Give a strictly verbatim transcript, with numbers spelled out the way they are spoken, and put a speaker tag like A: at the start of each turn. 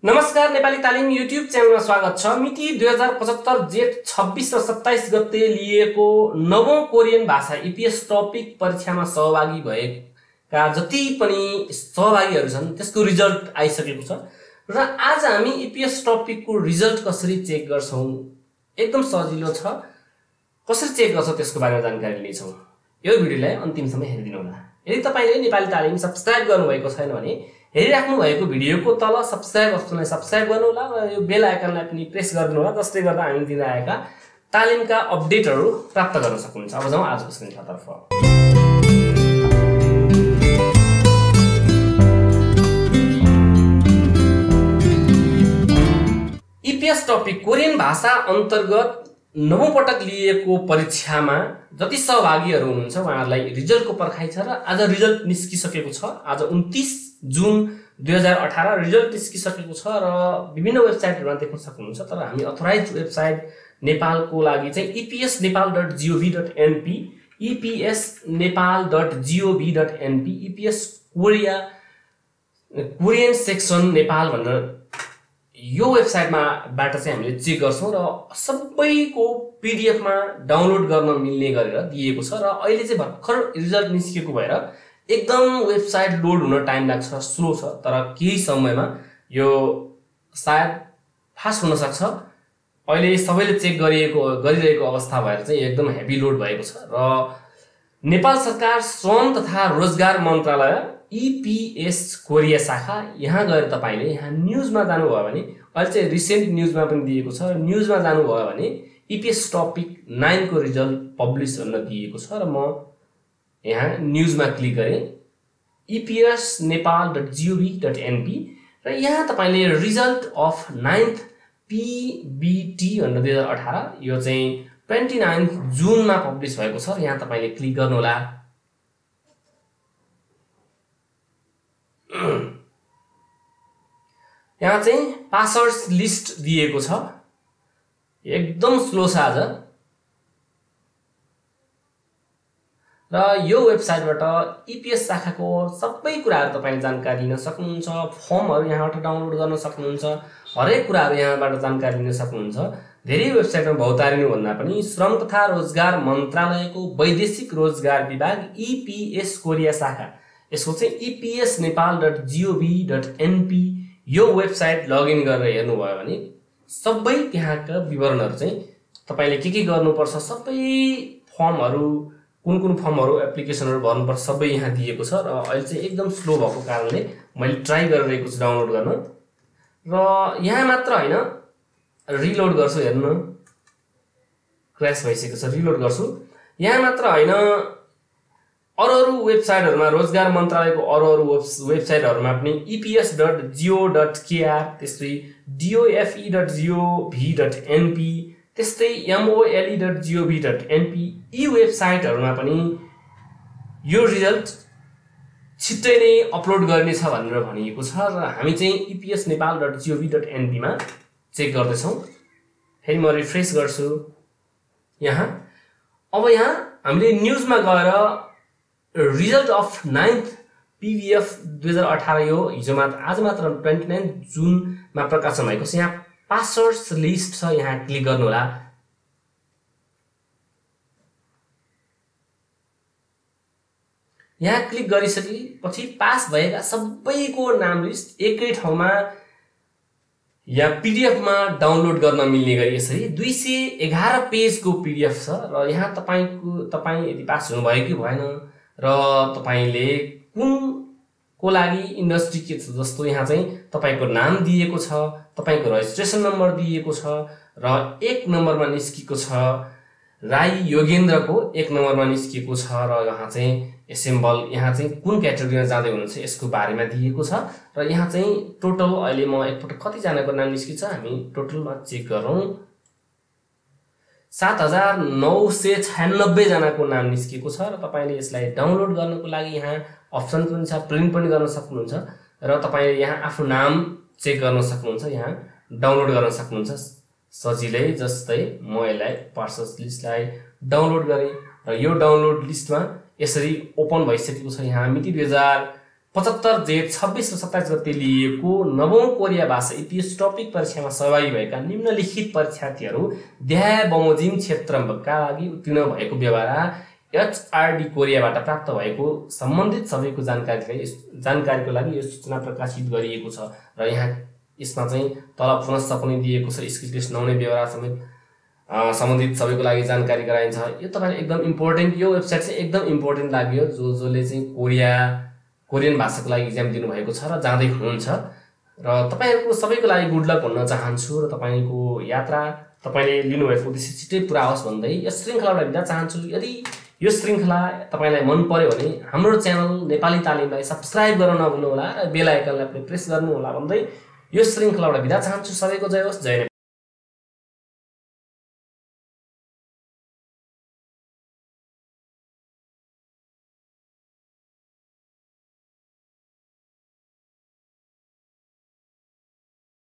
A: नमस्कार, नेपाली तालिम युट्युब च्यानलमा स्वागत छ। मिति दुई हजार पचहत्तर जेठ छब्बीस र सत्ताइस गते लिएको नवौं कोरियन भाषा ईपीएस टपिक परीक्षामा सहभागी भएका जति पनि सहभागीहरू छन् त्यसको रिजल्ट आइसकेको छ र आज हामी ईपीएस टपिकको रिजल्ट कसरी चेक गर्छौं, एकदम सजिलो छ। कसरी चेक गर्छौं त्यसको बारेमा जानकारी लिन्छौं। यो भिडियोलाई अन्तिमसम्म हेरिदिनु होला। यदि तपाईले नेपाली तालिम सब्स्क्राइब गर्नुभएको छैन भने हेरिराख्नु भएको भिडियोको तल सब्स्क्राइब अप्सनलाई सब्स्क्राइब गर्नु होला र यो बेल आइकनलाई पनि प्रेस गरिदिनु होला, जसले गर्दा हामी दिन आएका तालिमका अपडेटहरू प्राप्त गर्न सक्नुहुन्छ। अब जाउँ आजको श्रृङ्खलातर्फ। ईपीएस टपिक कोरियन भाषा अन्तर्गत नवौं पटक लिएको परीक्षामा जति सहभागीहरू हुनुहुन्छ उहाँहरूलाई रिजल्टको पर्खाइ छ र आज रिजल्ट निस्किसकेको छ। आज उन्तीस जुन दुई हजार अठारह रिजल्ट निस्किसकेको छ र विभिन्न वेबसाइटहरुमा देख्न सक्नुहुन्छ। तर हामी अथोराइज वेबसाइट नेपालको लागि चाहिँ EPS Nepal dot GOV dot NP, EPS Nepal dot GOV dot NP, EPS Korea Korean section Nepal भनेर यो वेबसाइटमा बाट चाहिँ हामीले चेक गर्छौं र सबैको पीडीएफ मा डाउनलोड गर्न मिल्ने गरेर दिएको छ र अहिले चाहिँ भर्खर रिजल्ट निस्केको भएर एकदम वेबसाइट लोड हुन टाइम लाग्छ, स्लो छ। तर केही समयमा यो सायद फास्ट हुन सक्छ। अहिले सबैले चेक गरिएको गरिरहेको अवस्था भएर चाहिँ एकदम हेभी लोड भएको छ र नेपाल सरकार श्रम तथा रोजगार मन्त्रालय ईपीएस कोरिया शाखा यहाँ गएर तपाईले यहाँ न्यूजमा जानुभयो भने अहिले चाहिँ रिसेन्ट न्यूजमा पनि दिएको छ। न्यूजमा जानुभयो भने ईपीएस टपिक नौ को रिजल्ट पब्लिश गर्न दिएको छ र म यहाँ न्यूजमा क्लिक गरे EPS Nepal dot GOV dot NP र यहाँ तपाईले रिजल्ट अफ नाइन्थ पीबीटी भनेर दुई हजार अठारह यो चाहिँ उनतीस जुनमा पब्लिश भएको छ र यहाँ तपाईले क्लिक गर्नु होला। यहाँ चाहिँ पासवर्ड्स लिस्ट दिएको छ, एकदम स्लो छ आज। र यो वेबसाइटबाट ईपीएस शाखाको सबै कुराहरु तपाईले जानकारी लिन सक्नुहुन्छ। फर्महरु यहाँबाट डाउनलोड गर्न सक्नुहुन्छ, हरेक कुराहरु यहाँबाट जानकारी लिन सक्नुहुन्छ। धेरै वेबसाइटमा भौतारिनु भन्दा पनि श्रम तथा रोजगार मन्त्रालयको वैदेशिक रोजगार विभाग ईपीएस कोरिया शाखा यसको चाहिँ EPS Nepal dot GOV dot NP यो वेबसाइट लगइन गरेर हेर्नुभयो भने सबै त्यहाँका विवरणहरु चाहिँ तपाईले के के गर्नुपर्छ, सबै फर्महरु कुन कुन फर्महरु एप्लिकेसनहरु भर्नुपर्छ सबै यहाँ दिएको छ। र अहिले चाहिँ एकदम स्लो भएको कारणले मैले ट्राई गरिरहेको छु डाउनलोड गर्न र यहाँ मात्र हैन, रिलोड गर्छु, हेर्नु क्र्याश भइसकेको छ। रिलोड गर्छु, यहाँ मात्र हैन अरु अरु वेबसाइटहरुमा रोजगार मन्त्रालयको अरु अरु वेबसाइटहरुमा पनि EPS dot GO dot KR, त्यस्तै DOFE dot GOV dot NP, त्यस्तै MOLE dot GOV dot NP यी वेबसाइटहरुमा पनि यो रिजल्ट छिट्टै नै अपलोड गर्ने छ भनेर भनिएको छ र हामी चाहिँ EPS Nepal dot GOV dot NP मा चेक गर्दै छौं। फेरि म रिफ्रेश गर्छु यहाँ। अब यहाँ हामीले न्यूजमा गएर रिजल्ट अफ नाइन्थ पीबीएफ दुई हजार अठारह यो हिजो मात्र आज मात्र उनतीस जुनमा प्रकाशन भएको छ। यहाँ पासवर्ड्स लिस्ट छ, यहाँ क्लिक गर्नु होला। यहाँ क्लिक गरिसकेपछि पास भएका सबैको नाम लिस्ट एकै ठाउँमा या पीडीएफ मा डाउनलोड गर्न मिल्ने गरी यसरी दुई सय एघार पेजको पीडीएफ छ र यहाँ तपाईको तपाई यदि पास हुनु भयो कि भएन र तपाईले कुन को लागि इन्डस्ट्री के छ, जस्तो यहाँ चाहिँ तपाईको नाम दिएको छ, तपाईको रजिस्ट्रेसन नम्बर दिएको छ र एक नम्बरमा निस्केको छ राई योगेन्द्रको एक नम्बरमा निस्केको छ र यहाँ चाहिँ एसेम्बल यहाँ चाहिँ कुन क्याटेगोरीमा जाँदै हुनुहुन्छ यसको बारेमा दिएको छ र यहाँ चाहिँ टोटल अहिले म एकपटक कति जनाको नाम निस्किन्छ हामी टोटलमा चेक गरौँ। सात हजार नौ सय छयानब्बे जनाको नाम निस्केको छ र तपाईले यसलाई डाउनलोड गर्नको लागि यहाँ अप्सन पनि छ, प्रिन्ट पनि गर्न सक्नुहुन्छ र तपाईले यहाँ आफ्नो नाम चेक गर्न सक्नुहुन्छ, यहाँ डाउनलोड गर्न सक्नुहुन्छ सजिलै। जस्तै म यसलाई पासवर्ड लिस्टलाई डाउनलोड गरे र यो डाउनलोड लिस्टमा यसरी ओपन भइसकेको छ। यहाँ मिति दुई हजार पचहत्तर जेठ छब्बिस र सत्ताइस गते लिएको नवौं कोरिया भाषा इतिहास टपिक परीक्षामा सहभागी भएका निम्नलिखित परीक्षार्थीहरू देहाय बमोजिम क्षेत्रका लागि उत्तीर्ण भएको व्यवहार एचआरडी कोरियाबाट प्राप्त भएको सम्बन्धित सबैको जानकारी जानकारीको लागि यो सूचना प्रकाशित गरिएको छ र यहाँ यसमा चाहिँ तल पुनश्च पनि दिएको छ स्किल टेस्ट नहुने व्यवहार समेत सम्बन्धित सबैको लागि जानकारी गराइन्छ। यो तपाईलाई एकदम इम्पोर्टेन्ट, यो वेबसाइट चाहिँ एकदम इम्पोर्टेन्ट लाग्यो जो जसले चाहिँ कोरिया कोरियन भाषाको लागि इक्जाम दिनुभएको छ र जाँदै हुनुहुन्छ र तपाईहरुको सबैको लागि गुड लक भन्न चाहन्छु र तपाईको यात्रा तपाईले लिनुभएको उद्देश्य छिटै पुरा होस् भन्दै यस श्रृंखलाबाट बिदा चाहन्छु। यदि यो श्रृंखला तपाईलाई मन पर्यो भने हाम्रो च्यानल नेपाली तालिमलाई सब्स्क्राइब गर्न नभुल्नु होला र बेल आइकनलाई पनि प्रेस गर्नु होला भन्दै यो श्रृंखलाबाट बिदा चाहन्छु। सबैको जय होस्। जय नेपाल।